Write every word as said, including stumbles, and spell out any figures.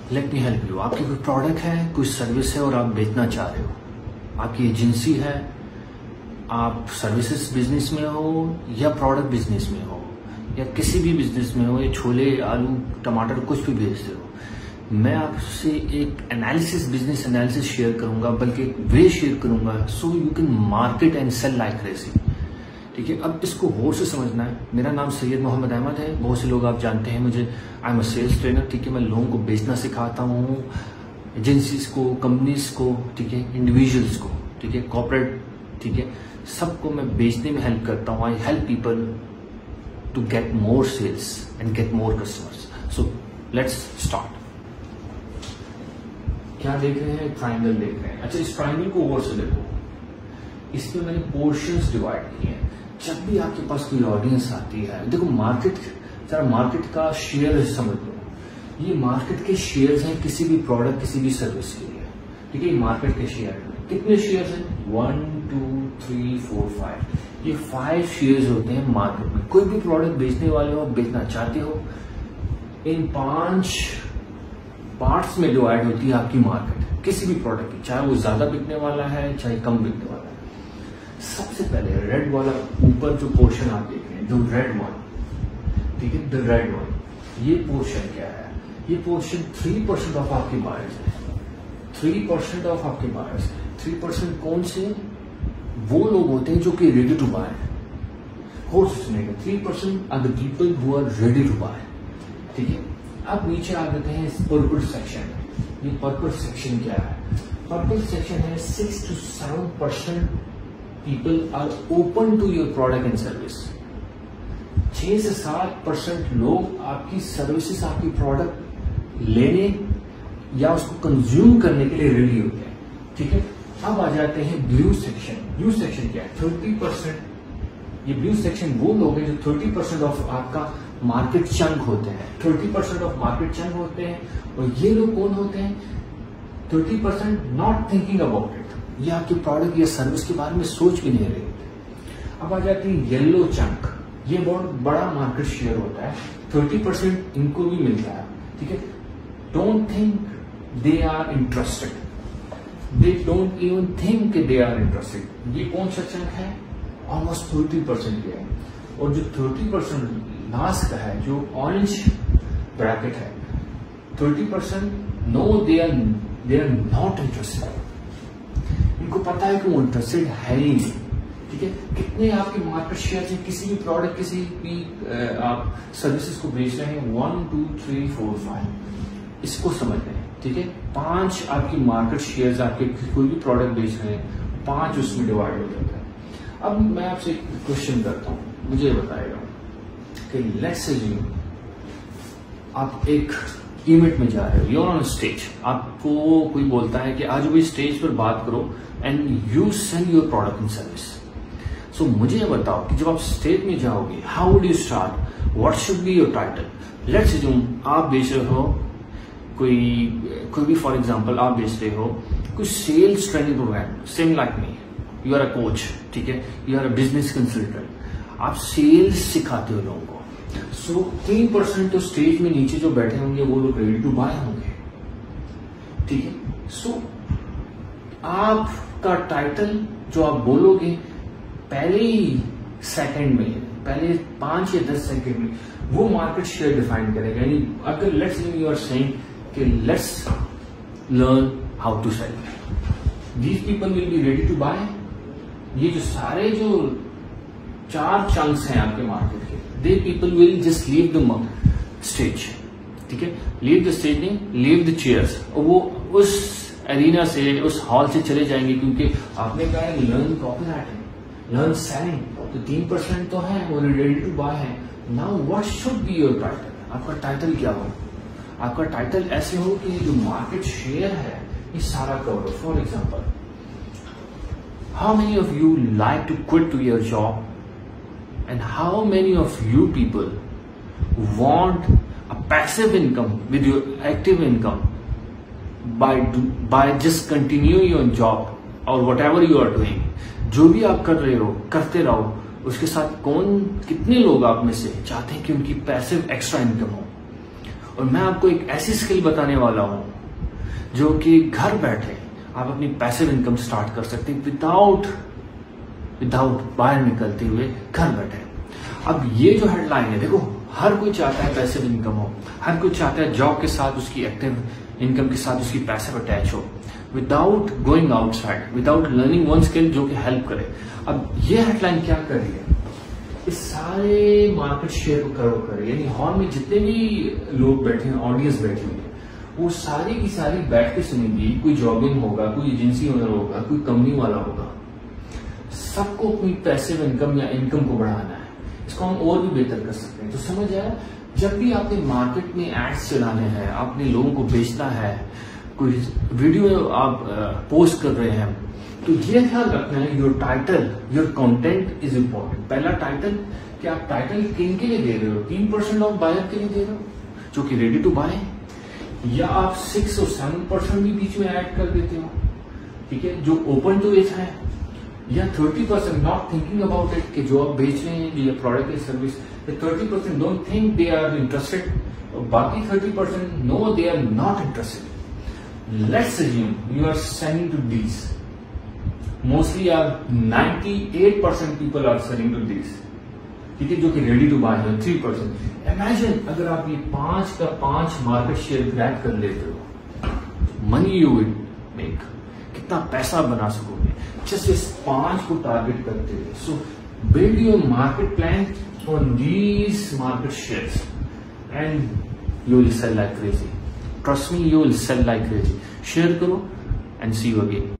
Let me help you. आपकी कोई product है, कोई सर्विस है और आप बेचना चाह रहे हो, आपकी एजेंसी है, आप सर्विसेज बिजनेस में हो या प्रोडक्ट बिजनेस में हो या किसी भी बिजनेस में हो, या छोले आलू टमाटर कुछ भी बेचते हो, मैं आपसे एक एनालिसिस बिजनेस एनालिसिस शेयर करूंगा, बल्कि एक वे शेयर करूंगा so you can market and sell like crazy. ठीक है, अब इसको गौर से समझना है। मेरा नाम सैयद मोहम्मद अहमद है, बहुत से लोग आप जानते हैं मुझे। I am a sales trainer. ठीक है, मैं लोगों को बेचना सिखाता हूँ, एजेंसीज को, कंपनीज को, ठीक है, इंडिविजुअल्स को, ठीक है, कॉर्पोरेट, ठीक है, सबको मैं बेचने में हेल्प करता हूँ। I help people to get more sales and get more customers. So let's start. क्या देख रहे हैं? ट्राइंगल देख रहे हैं। अच्छा, इस ट्राइंगल को गौर से देखो, इसमें मैंने पोर्शंस डिवाइड किए हैं। जब भी आपके पास कोई ऑडियंस आती है, देखो मार्केट, जरा मार्केट का शेयर समझ लो। ये मार्केट के शेयर्स हैं किसी भी प्रोडक्ट, किसी भी सर्विस के लिए। ठीक है, मार्केट के शेयर कितने शेयर्स हैं? One two three four five. ये फाइव शेयर्स होते हैं मार्केट में। कोई भी प्रोडक्ट बेचने वाले हो, बेचना चाहते हो, इन पांच पार्ट्स में डिवाइड होती है आपकी मार्केट, किसी भी प्रोडक्ट की, चाहे वो ज्यादा बिकने वाला है चाहे कम बिकने वाला है। सबसे पहले रेड वाला ऊपर जो पोर्शन आप देख रहे हैं, जो रेड वन, ठीक है, द रेड वन, ये पोर्शन क्या है? ये पोर्शन थ्री परसेंट ऑफ आपके बायर्स है। थ्री परसेंट ऑफ आपके बायर्स है। थ्री परसेंट कौन से? वो लोग होते हैं जो कि रेडी टू बाय है। और सुनेगा, three percent are the people who are ready to buy. ठीक है, अब नीचे आ जाते हैं पर्पल सेक्शन। ये पर्पल सेक्शन क्या है? पर्पल सेक्शन है six to seven percent people are open to your product and service. छह से सात परसेंट लोग आपकी सर्विसेज, आपकी प्रोडक्ट लेने या उसको कंज्यूम करने के लिए रेडी होते हैं। ठीक है, अब आ जाते हैं ब्लू सेक्शन। ब्लू सेक्शन क्या है? Thirty percent. ये ब्लू सेक्शन वो लोग हैं जो थर्टी परसेंट ऑफ आपका मार्केट चंक होते हैं। Thirty percent of market chunk होते हैं। और ये लोग कौन होते हैं? Thirty percent not thinking about it, ये आपके प्रोडक्ट या सर्विस के बारे में सोच भी नहीं रहे। अब आ जाती है येलो चंक। ये बहुत बड़ा मार्केट शेयर होता है, थर्टी परसेंट इनको भी मिलता है। ठीक है, don't think they are interested, they don't even think they are interested. ये कौन सा चंक है? ऑलमोस्ट थर्टी परसेंट के है। और जो थर्टी परसेंट लास्ट का है, जो ऑरेंज ब्रैकेट है, thirty percent know they are they are not interested. इनको पता है कि वो इंटरेस्टेड है ही नहीं। ठीक है, कितने आपके मार्केट शेयर है किसी भी प्रोडक्ट, किसी भी आप सर्विसेज को बेच रहे हैं? One two three four five. इसको समझ रहे हैं। ठीक है, पांच आपकी मार्केट शेयर, आपके कोई भी प्रोडक्ट बेच रहे हैं, पांच उसमें डिवाइड हो जाता है। अब मैं आपसे एक क्वेश्चन करता हूं, मुझे बताएगा कि लेट्स अज्यूम आप एक इवेंट में जा रहे हो, यूर ऑन स्टेज, आपको कोई बोलता है कि आज भी स्टेज पर बात करो and you sell your product and service. So मुझे ये बताओ कि जब आप स्टेज में जाओगे, how would you start? What should be your title? Let's assume आप बेच रहे हो कोई कोई भी, फॉर एग्जांपल आप बेच रहे हो कोई sales training program, same like me, you are a coach, ठीक है, you are a business consultant, आप सेल्स सिखाते हो लोगों को। सो तीन परसेंट तो स्टेज में नीचे जो बैठे होंगे वो लोग रेडी टू बाय होंगे। ठीक है, सो so, आपका टाइटल जो आप बोलोगे पहले ही सेकंड में, पहले पांच या दस सेकंड में वो मार्केट शेयर डिफाइन करेगा। यानी अगर लेट्स यू आर सेइंग कि let's learn how to sell, these people will be ready to buy. ये जो सारे जो चार चंक्स हैं आपके मार्केट के, they people will just leave the stage. ठीक है, लीव द स्टेज नहीं, लीव द चेयर्स, और वो उस एरिना से, उस हॉल से चले जाएंगे, क्योंकि आपने कहा है लर्न कॉपीराइटिंग, लर्न सेलिंग, तो तीन परसेंट तो है वो रेडी टू बाय है। Now what should be your title? आपका टाइटल क्या हो? आपका टाइटल ऐसे हो कि जो मार्केट शेयर है ये सारा कवर हो। For example, how many of you like to quit to your job and how many of you people want a passive income with your active income by by just continue your job or whatever you are doing? जो भी आप कर रहे हो करते रहो, उसके साथ कौन कितने लोग आप में से चाहते हैं कि उनकी पैसिव एक्स्ट्रा इनकम हो? और मैं आपको एक ऐसी स्किल बताने वाला हूं जो कि घर बैठे आप अपनी पैसिव इनकम स्टार्ट कर सकते हैं विदाउट विदाउट बाहर निकलते हुए घर बैठे। अब ये जो हेडलाइन है, देखो हर कोई चाहता है पैसिव इनकम हो, हर कोई चाहता है जॉब के साथ उसकी एक्टिव इनकम के साथ उसकी पैसिव अटैच हो without going outside, without learning one skill जो कि हेल्प करे। अब ये हेडलाइन क्या कर रही है, इस सारे मार्केट शेयर को कवर करे, यानी हॉल में जितने भी लोग बैठे हैं, ऑडियंस बैठी हुई है, वो सारी की सारी बैठ के सुनेंगी। कोई जॉबिंग होगा, कोई एजेंसी ओनर होगा, कोई कंपनी वाला होगा, सबको अपनी पैसिव इनकम या इनकम को बढ़ाना है। इसको हम और भी बेहतर कर सकते हैं। तो समझ आया, जब भी आपने मार्केट में एड्स चलाने हैं, आपने लोगों को बेचना है, कोई वीडियो आप पोस्ट कर रहे हैं, तो ये ख्याल रखना है your title, your content is important. पहला टाइटल, कि आप टाइटल किन के लिए दे रहे हो? तीन परसेंट ऑफ बायर के लिए दे रहे हो जो कि रेडी टू बाय, या आप सिक्स और सेवन परसेंट भी बीच में ऐड कर देते हो, ठीक है, जो ओपन टू एज है, या thirty percent not thinking about it कि जो आप बेच रहे हैं या प्रोडक्ट या service, thirty percent don't think they are interested, बाकी thirty percent know they are not interested. Let's assume you are selling to these, mostly are ninety eight percent people are selling to these, ठीक है, जो कि ready to buy है three percent. Imagine अगर आप ये पांच का पांच मार्केट शेयर ग्रैब कर लेते हो, मनी यू विल मेक, कितना पैसा बना सकोगे जस्ट इस पांच को टारगेट करते हुए। So build your market plan on these market shares and you will sell like crazy. Trust me, you will sell like crazy. Share करो एंड सी यू अगेन।